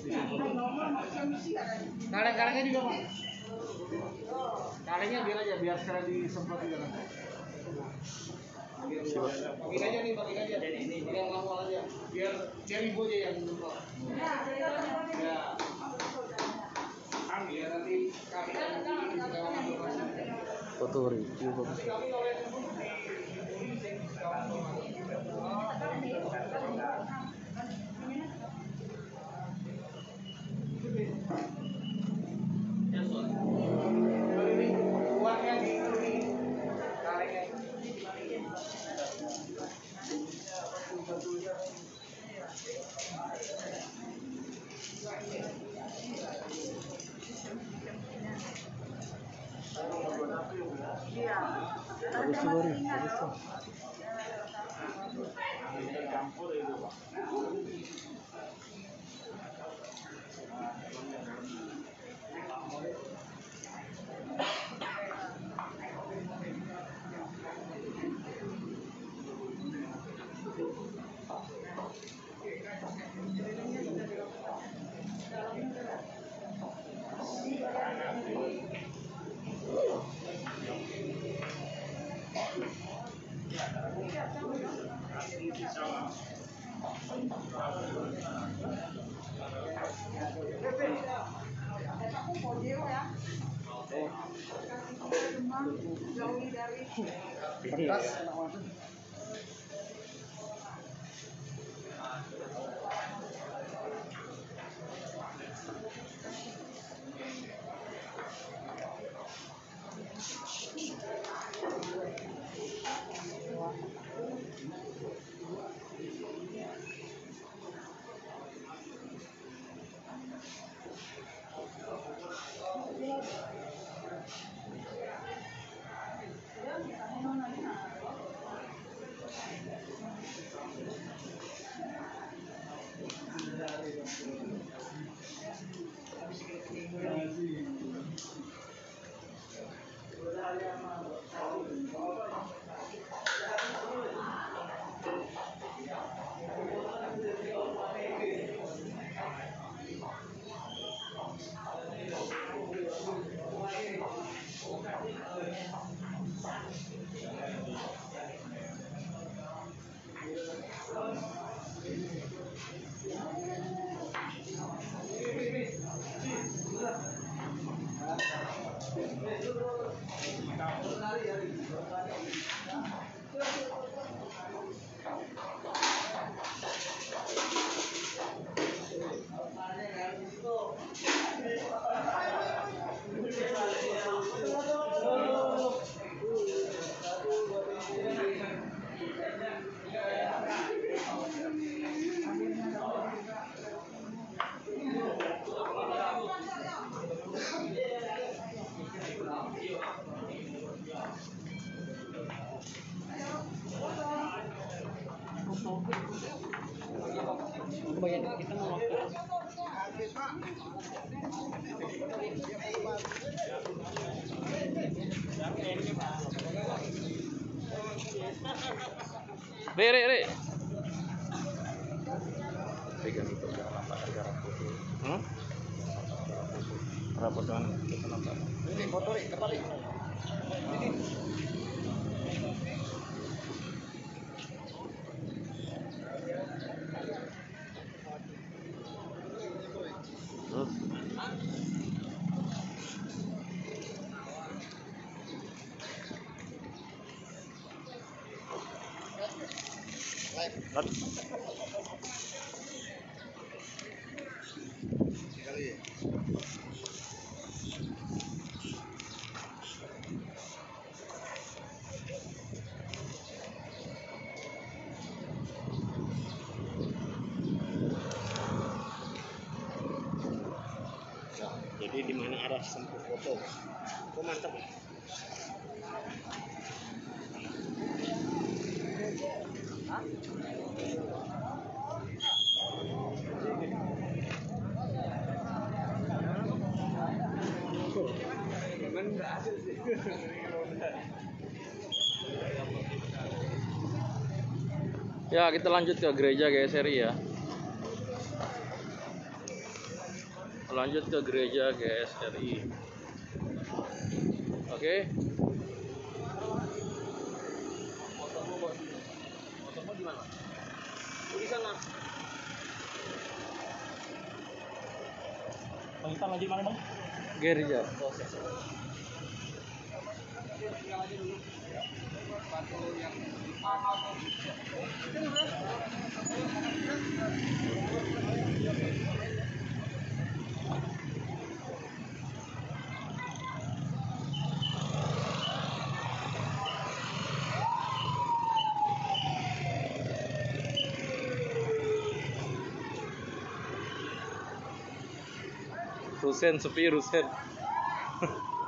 Kaleng-kalengnya juga Pak. Kalengnya biar aja, biar sekalian disemprot juga kan. Bagiin aja nih, bagiin aja. Ini yang awal aja. Biar ibu aja yang semprot. Ya. Kami ya nanti kami foto review bagus. Bagus bagus. Kita mau Re. Pegang itu jangan nampak harga rapot. Rapot jangan kita nampak. ini foto nih, kembali. Ini. Jadi di mana arah sempur foto? Kok mantap ya? Ya, kita lanjut ke gereja GSRI ya. Lanjut ke gereja GSRI. Oke. Motormu di mana? Di sana. Bang lagi mana bang? Gereja. Tinggal aja dulu. Batu yang Rusen sepi Rusen.